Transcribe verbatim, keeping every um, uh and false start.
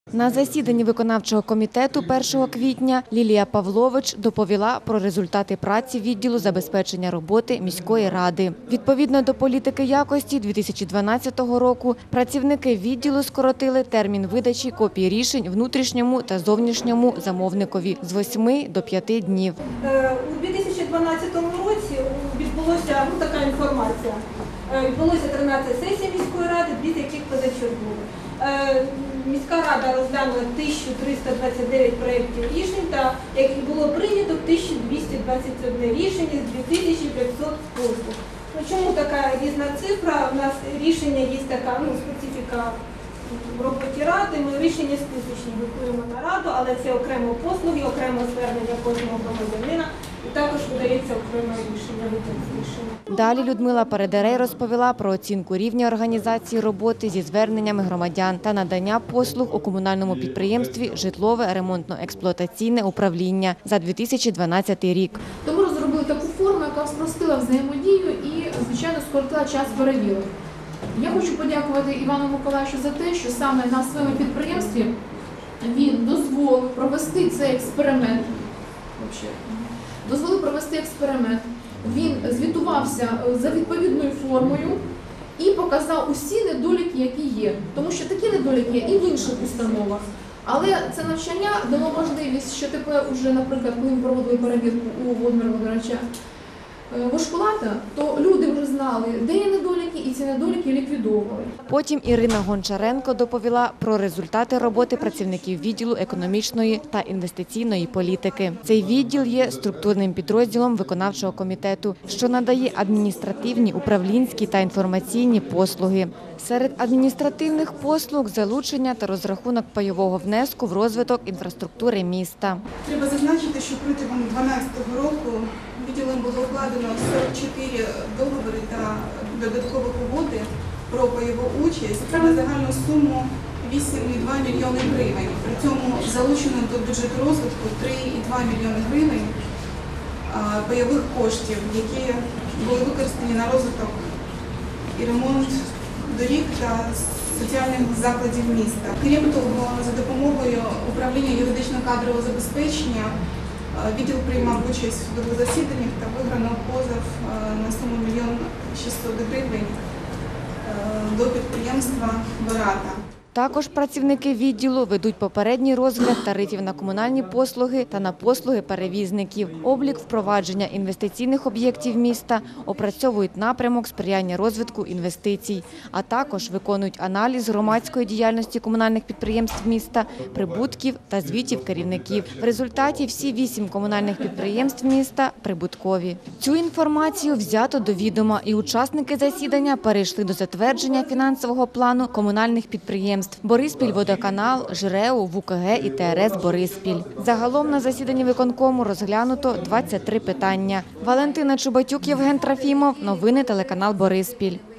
На засіданні виконавчого комітету першого квітня Лілія Павлович доповіла про результати праці відділу забезпечення роботи міської ради. Відповідно до політики якості дві тисячі дванадцятого року працівники відділу скоротили термін видачі копій рішень внутрішньому та зовнішньому замовникові з восьми до п'яти днів. У дві тисячі дванадцятому році відбулося ну, така інформація. Відбулося тринадцять сесій міської ради, дві з яких позачергові. Міська рада розглянула тисячу триста двадцять дев'ять проєктів рішень, та як було прийнято тисяча двісті двадцять одне рішення з дві тисячі п'ятсот послуг. Ну, чому така різна цифра? У нас рішення є така ну, специфіка в роботі ради. Ми рішення списочні готуємо на раду, але це окремо послуги, окремо звернення кожного громадянина. І також видається окреме рішення, витяг з рішення. Далі Людмила Передерей розповіла про оцінку рівня організації роботи зі зверненнями громадян та надання послуг у комунальному підприємстві «Житлове ремонтно-експлуатаційне управління» за дві тисячі дванадцятий рік. Тому розробили таку форму, яка спростила взаємодію і, звичайно, скоротила час перевірок. Я хочу подякувати Івану Миколаївичу за те, що саме на своєму підприємстві він дозволив провести цей експеримент. Дозволив провести експеримент. Він звітувався за відповідною формою і показав усі недоліки, які є. Тому що такі недоліки є і в інших установах. Але це навчання дало можливість, що тепер, уже, наприклад, коли ми проводили перевірку у Володимира Володимировича Вошкулата, то люди вже знали, де є недоліки, і ці недоліки ліквідовували. Потім Ірина Гончаренко доповіла про результати роботи працівників відділу економічної та інвестиційної політики. Цей відділ є структурним підрозділом виконавчого комітету, що надає адміністративні, управлінські та інформаційні послуги. Серед адміністративних послуг – залучення та розрахунок пайового внеску в розвиток інфраструктури міста. Треба зазначити, що протягом дві тисячі дванадцятого року відділом було укладено сорок чотири договори та додаткових угоди про пайову участь на загальну суму вісім цілих два мільйони гривень. При цьому залучено до бюджету розвитку три цілих два мільйони гривень пайових коштів, які були використані на розвиток і ремонт доріг та соціальних закладів міста. Крім того, за допомогою управління юридично-кадрового забезпечення відділ приймав участь в судових засіданнях та виграно позов на суму мільйон шістсот гривень до підприємства «Барата». Також працівники відділу ведуть попередній розгляд тарифів на комунальні послуги та на послуги перевізників, облік впровадження інвестиційних об'єктів міста, опрацьовують напрямок сприяння розвитку інвестицій, а також виконують аналіз громадської діяльності комунальних підприємств міста, прибутків та звітів керівників. В результаті всі вісім комунальних підприємств міста прибуткові. Цю інформацію взято до відома, і учасники засідання перейшли до затвердження фінансового плану комунальних підприємств. Бориспільводоканал, ЖРЕУ, ВУКГ і ТРС Бориспіль. Загалом на засіданні виконкому розглянуто двадцять три питання. Валентина Чубатюк, Євген Трофімов. Новини телеканал Бориспіль.